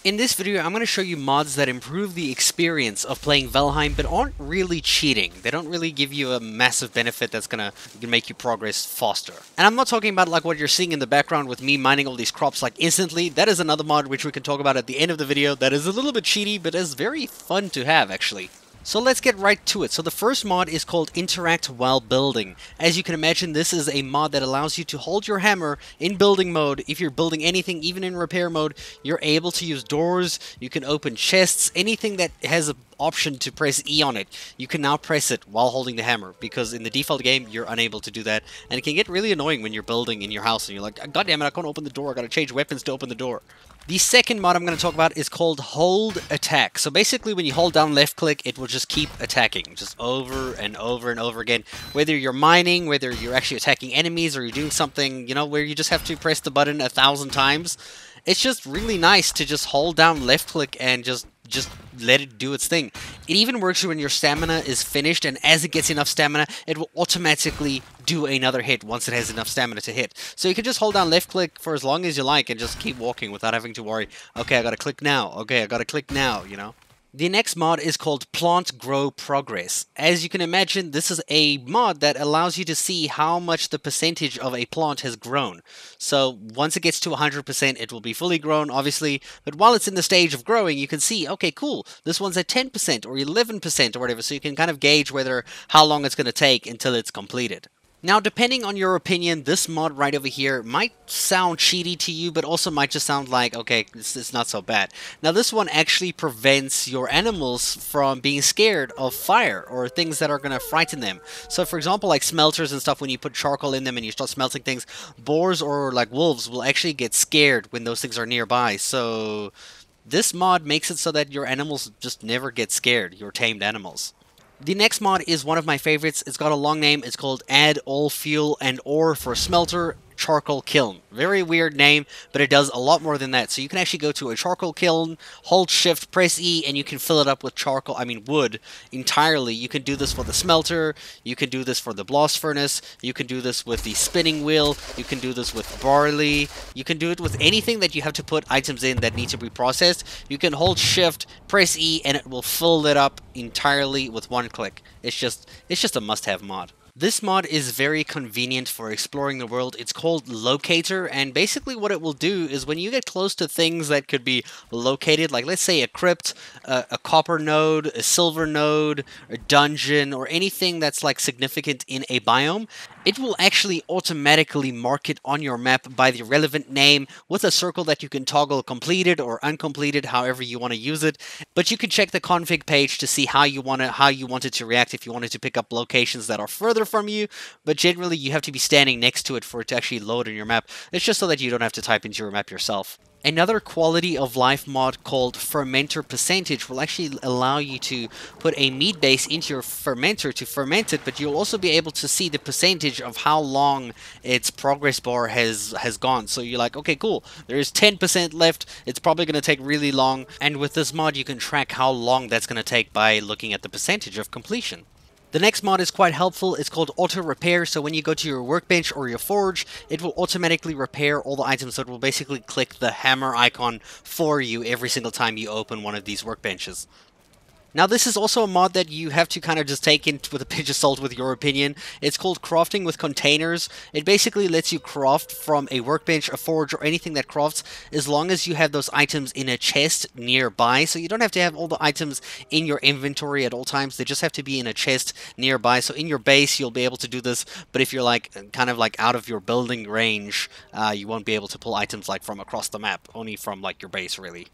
In this video, I'm going to show you mods that improve the experience of playing Valheim, but aren't really cheating. They don't really give you a massive benefit that's going to make you progress faster. And I'm not talking about like what you're seeing in the background with me mining all these crops like instantly. That is another mod which we can talk about at the end of the video that is a little bit cheaty, but is very fun to have actually. So let's get right to it. So the first mod is called Interact While Building. As you can imagine, this is a mod that allows you to hold your hammer in building mode. If you're building anything, even in repair mode, you're able to use doors, you can open chests, anything that has an option to press E on it. You can now press it while holding the hammer, because in the default game, you're unable to do that. And it can get really annoying when you're building in your house and you're like, God damn it, I can't open the door, I gotta change weapons to open the door. The second mod I'm going to talk about is called Hold Attack. So basically when you hold down left click, it will just keep attacking, just over and over and over again. Whether you're mining, whether you're actually attacking enemies, or you're doing something, you know, where you just have to press the button 1,000 times. It's just really nice to just hold down left click and just let it do its thing. It even works when your stamina is finished, and as it gets enough stamina, it will automatically do another hit once it has enough stamina to hit. So you can just hold down left click for as long as you like and just keep walking without having to worry, okay, I gotta click now, okay, I gotta click now, you know? The next mod is called Plant Grow Progress. As you can imagine, this is a mod that allows you to see how much the percentage of a plant has grown. So once it gets to 100%, it will be fully grown, obviously, but while it's in the stage of growing, you can see, okay, cool, this one's at 10% or 11% or whatever, so you can kind of gauge how long it's going to take until it's completed. Now, depending on your opinion, this mod right over here might sound cheaty to you, but also might just sound like, okay, it's not so bad. Now, this one actually prevents your animals from being scared of fire or things that are going to frighten them. So, for example, like smelters and stuff, when you put charcoal in them and you start smelting things, boars or like wolves will actually get scared when those things are nearby. So, this mod makes it so that your animals just never get scared, your tamed animals. The next mod is one of my favorites. It's got a long name. It's called Add All Fuel and Ore for Smelter Charcoal Kiln. Very weird name, but it does a lot more than that. So you can actually go to a charcoal kiln, hold shift, press E, and you can fill it up with wood entirely. You can do this for the smelter, you can do this for the blast furnace, you can do this with the spinning wheel, you can do this with barley, you can do it with anything that you have to put items in that need to be processed. You can hold shift, press E, and it will fill it up entirely with one click. It's just a must-have mod. This mod is very convenient for exploring the world. It's called Locator, and basically what it will do is when you get close to things that could be located, like let's say a crypt, a copper node, a silver node, a dungeon, or anything that's like significant in a biome, it will actually automatically mark it on your map by the relevant name with a circle that you can toggle completed or uncompleted, however you want to use it. But you can check the config page to see how you want it to react if you wanted to pick up locations that are further from you. But generally, you have to be standing next to it for it to actually load on your map. It's just so that you don't have to type into your map yourself. Another quality of life mod called Fermenter Percentage will actually allow you to put a meat base into your fermenter to ferment it, but you'll also be able to see the percentage of how long its progress bar has gone. So you're like, okay, cool, there is 10% left, it's probably going to take really long, and with this mod you can track how long that's going to take by looking at the percentage of completion. The next mod is quite helpful. It's called Auto Repair. So when you go to your workbench or your forge, it will automatically repair all the items. So it will basically click the hammer icon for you every single time you open one of these workbenches. Now, this is also a mod that you have to kind of just take in with a pinch of salt with your opinion. It's called Crafting with Containers. It basically lets you craft from a workbench, a forge, or anything that crafts, as long as you have those items in a chest nearby. So you don't have to have all the items in your inventory at all times. They just have to be in a chest nearby. So in your base, you'll be able to do this. But if you're like kind of like out of your building range, you won't be able to pull items like from across the map, only from like your base, really.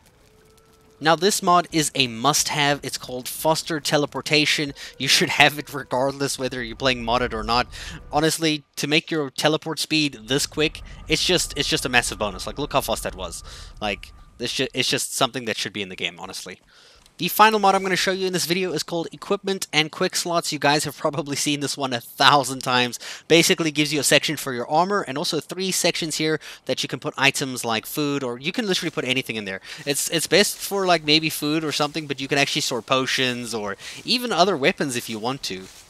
Now, this mod is a must-have. It's called Foster Teleportation. You should have it regardless whether you're playing modded or not. Honestly, to make your teleport speed this quick, it's just a massive bonus. Like, look how fast that was. Like, it's just something that should be in the game, honestly. The final mod I'm going to show you in this video is called Equipment and Quick Slots. You guys have probably seen this one 1,000 times. Basically gives you a section for your armor and also 3 sections here that you can put items like food, or you can literally put anything in there. It's best for like maybe food or something, but you can actually store potions or even other weapons if you want to.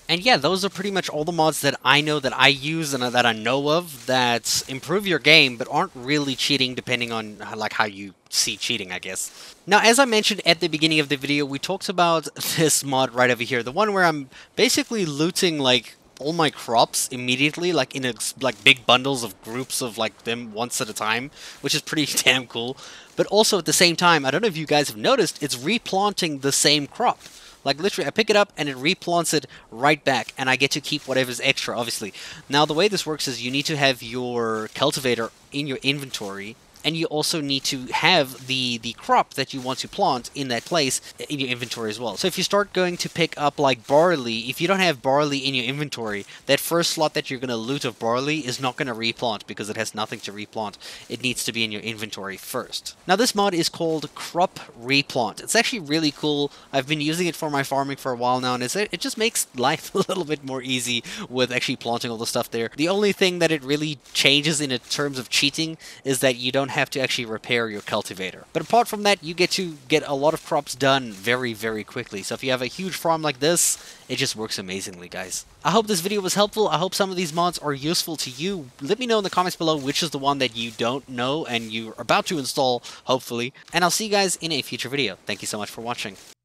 And yeah, those are pretty much all the mods that I know that I use and that I know of that improve your game but aren't really cheating depending on like how you see cheating, I guess. Now, as I mentioned at the beginning of the video, we talked about this mod right over here, the one where I'm basically looting like all my crops immediately, like in like big bundles of groups of like them once at a time, which is pretty damn cool. But also at the same time, I don't know if you guys have noticed, it's replanting the same crop. Like literally, I pick it up and it replants it right back, and I get to keep whatever's extra, obviously. Now, the way this works is you need to have your cultivator in your inventory, and you also need to have the crop that you want to plant in that place in your inventory as well. So if you start going to pick up like barley, if you don't have barley in your inventory, that first slot that you're going to loot of barley is not going to replant because it has nothing to replant. It needs to be in your inventory first. Now this mod is called Crop Replant. It's actually really cool. I've been using it for my farming for a while now, and it just makes life a little bit more easy with actually planting all the stuff there. The only thing that it really changes in terms of cheating is that you don't have to actually repair your cultivator. But apart from that, you get to get a lot of crops done very, very quickly. So if you have a huge farm like this, it just works amazingly, guys. I hope this video was helpful. I hope some of these mods are useful to you. Let me know in the comments below which is the one that you don't know and you're about to install, hopefully. And I'll see you guys in a future video. Thank you so much for watching.